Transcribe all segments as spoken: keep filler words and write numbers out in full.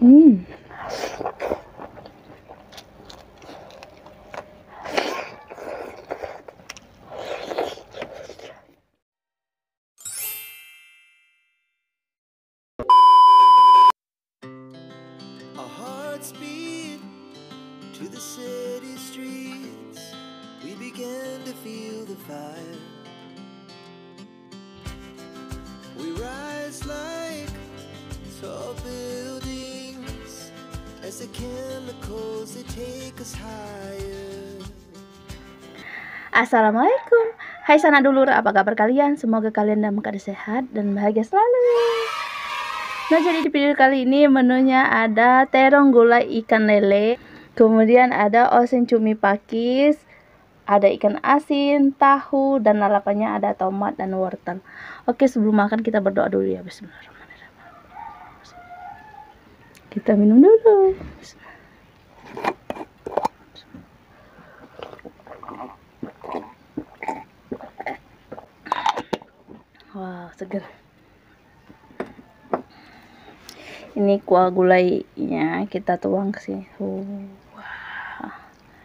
Hmm. Our hearts beat to the city streets. We began to feel the fire. We rise like tall buildings as the chemicals they take us higher. Assalamualaikum. Hai sanak dulur, apa kabar kalian? Semoga kalian dalam keadaan sehat dan bahagia selalu. Nah, jadi di video kali ini menunya ada terong gulai ikan lele, kemudian ada oseng cumi pakis, ada ikan asin, tahu, dan lalapannya ada tomat dan wortel. Oke, sebelum makan kita berdoa dulu ya. Bismillahirrahmanirrahim. Kita minum dulu. Wow, seger. Ini kuah gulainya kita tuang ke sini. Uh, wah.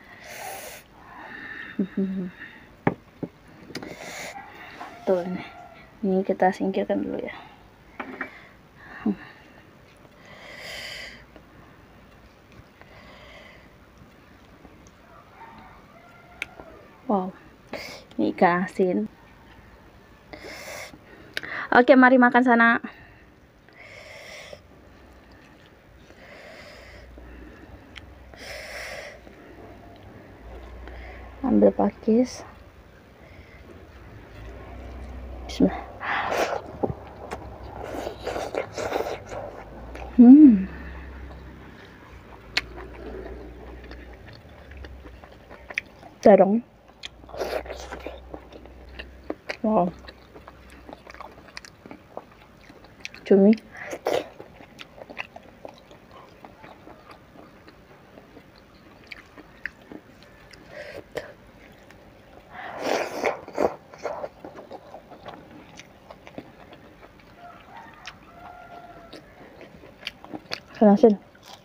Tuh ini. Ini kita singkirkan dulu ya. Wow. Ini ikan asin. Oke, mari makan sana. Ambil pakis. Bismillah. Hmm. Terong. Wow. Cumi. Ikan asin.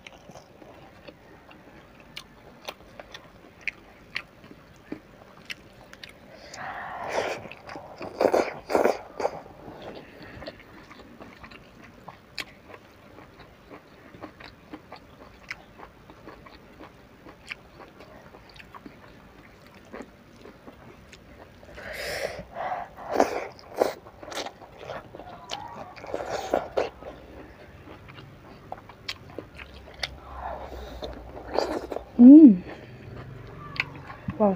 Hmm. Wow.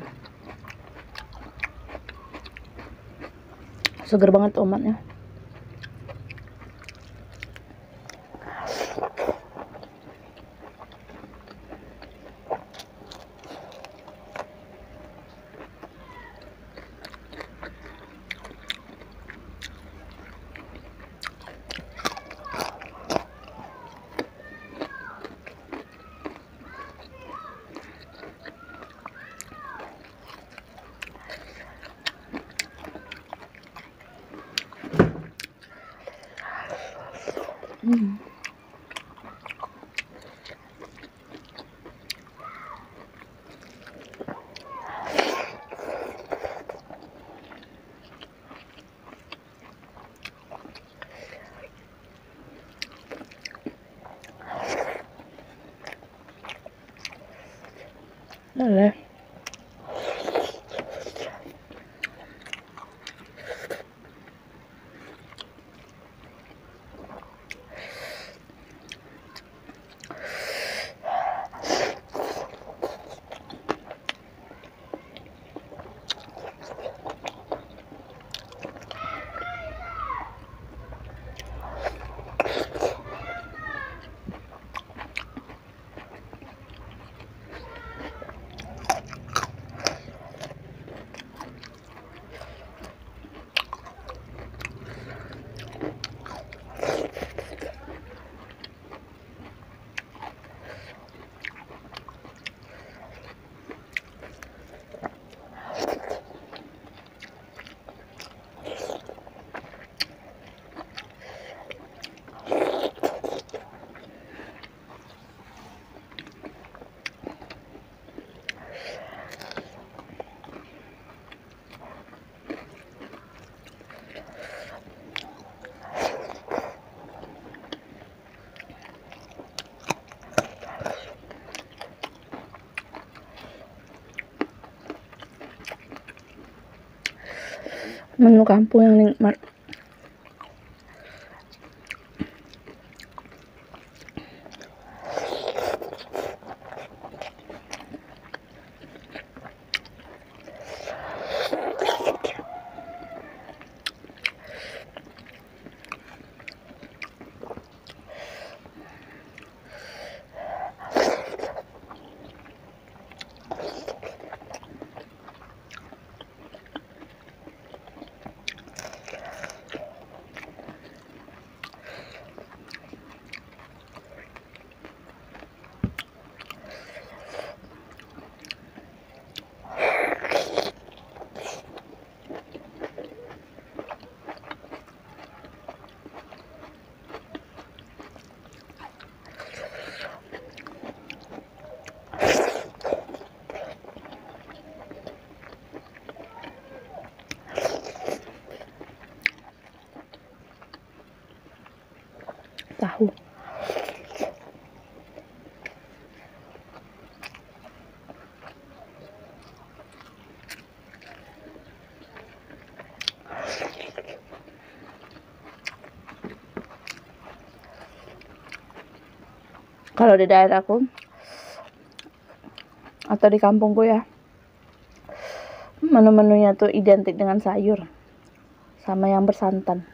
Seger banget tomatnya. Hmm. Lele. Menu kampung yang nikmat. Tahu. Kalau di daerahku atau di kampungku ya, menu-menunya tuh identik dengan sayur sama yang bersantan.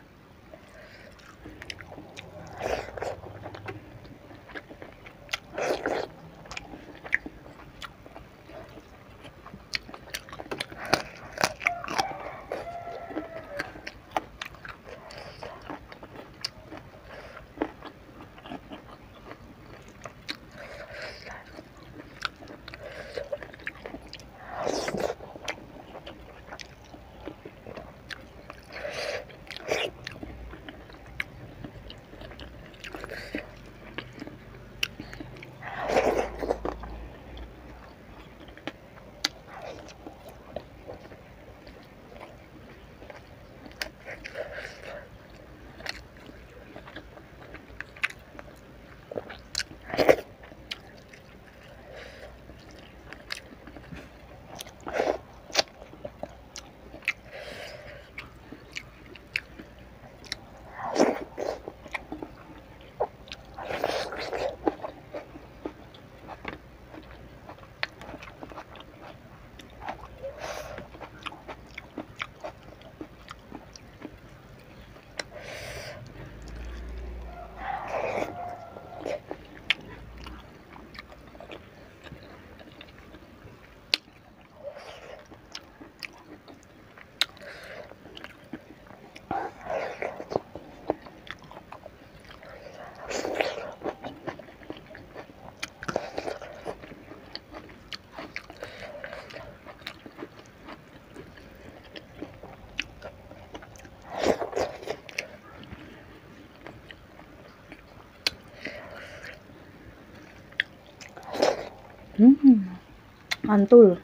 Hmm, mantul.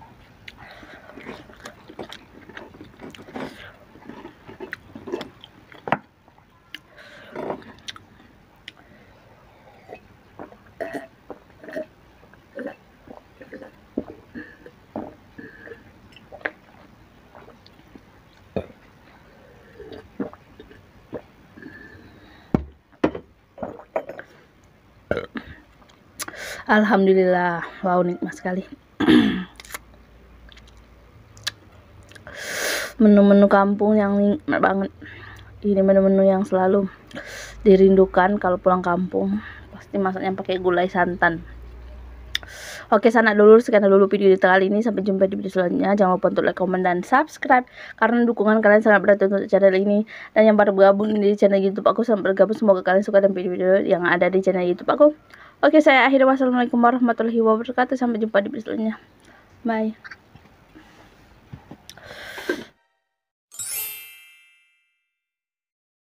Alhamdulillah, wow nikmat sekali. Menu-menu kampung yang nikmat banget. Ini menu-menu yang selalu dirindukan kalau pulang kampung. Pasti masaknya pakai gulai santan. Oke sanak dulur, sekian dulu video di kali ini. Sampai jumpa di video selanjutnya. Jangan lupa untuk like, komen, dan subscribe, karena dukungan kalian sangat berarti untuk channel ini. Dan yang baru bergabung di channel YouTube aku, selamat bergabung. Semoga kalian suka dengan video-video yang ada di channel YouTube aku. Oke, saya akhiri. Wassalamualaikum warahmatullahi wabarakatuh. Sampai jumpa di video selanjutnya. Bye.